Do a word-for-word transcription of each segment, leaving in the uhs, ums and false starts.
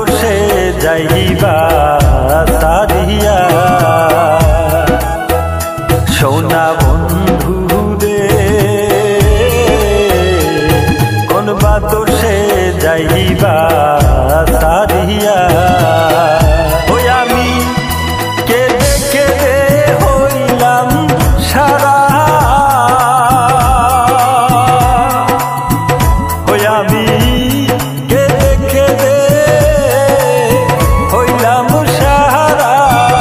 বাদোষে যাইবা সারিয়া সোনা বন্ধু রে কোন বাদোষে যাইবা সারিয়া ওই আমি কেঁদে কেঁদে হইলাম সারা ওই আমি কেঁদে কেঁদে হইলাম সারা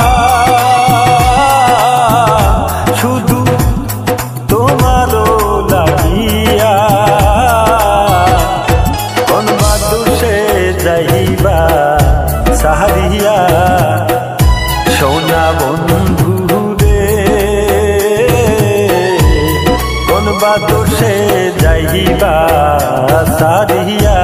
শুধু তোমারও লাগিয়া কোন বাদোষে যাইবা সাহারিয়া সোনা বন্ধু রে কোন বাদোষে যাইবা সারিয়া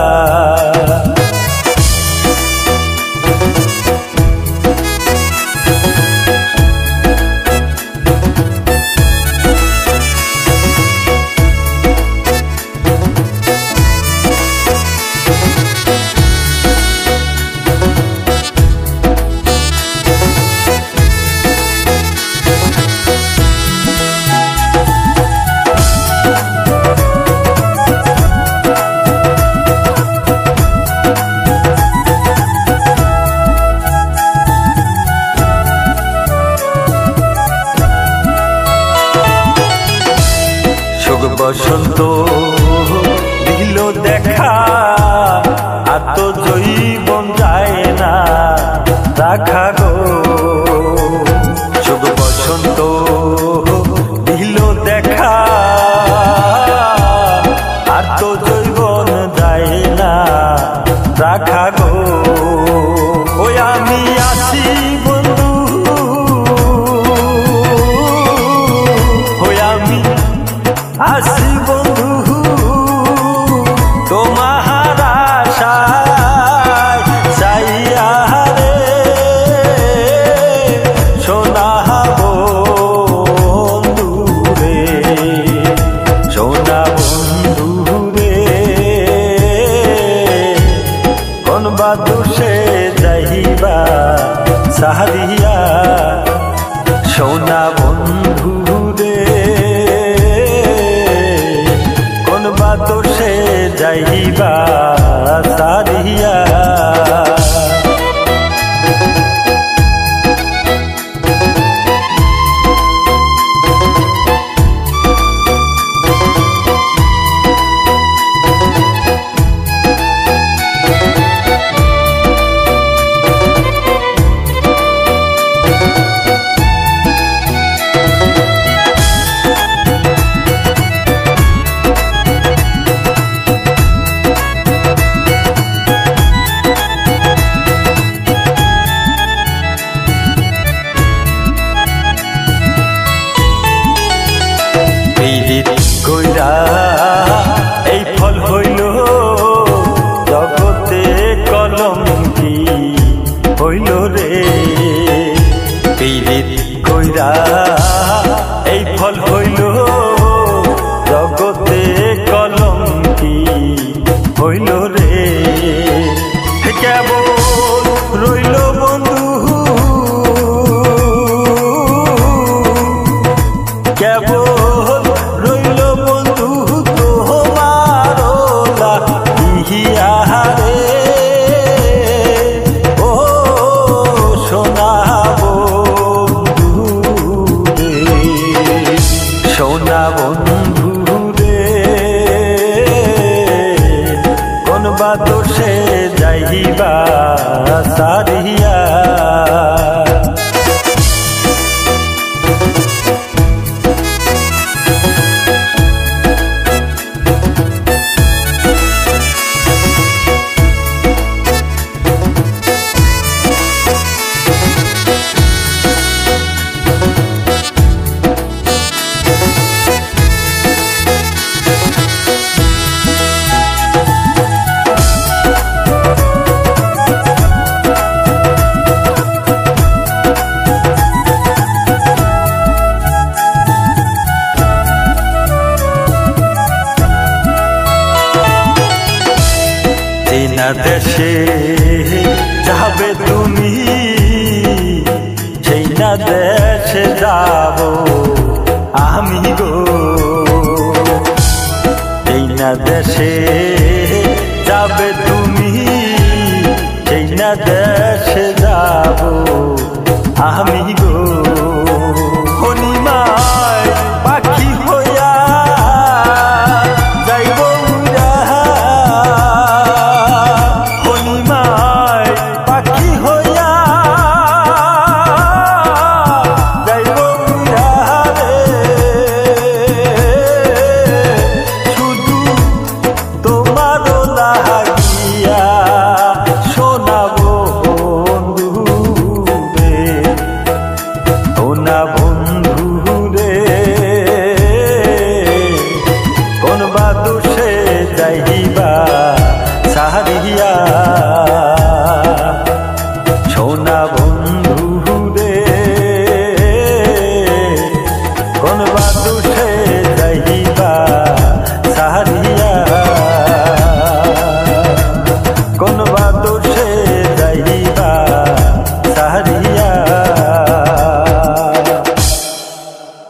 বসন্ত দিল দেখা আর তো জৈবন যায় না রাখা গো শুভ বসন্ত দিল দেখা আর তো জৈবন যায় না রাখা গো ওই আমি আসি বন্ধু ওই আমি আসি বন্ধু তোমার আশায় চাইয়া রে সোনা বন্ধু রে সোনা বন্ধু রে কোন বাদোষে যাইবা সাহারিয়া সোনা বন্ধু রে বাদোষে যাইবা সারিয়া কইরা এই ফল হইল জগতে কলঙ্কি হইল রে পীড়িত কইরা এই ফল হইল জগতে কলঙ্কি হইল রে কেবল রইল বন্ধু কেবল সোনা বন্ধু রে কোন বাদোষে যাইবা সারিয়া দেশে দেশে যাবে তুমি, সেই না দেশে যাব আমি গো।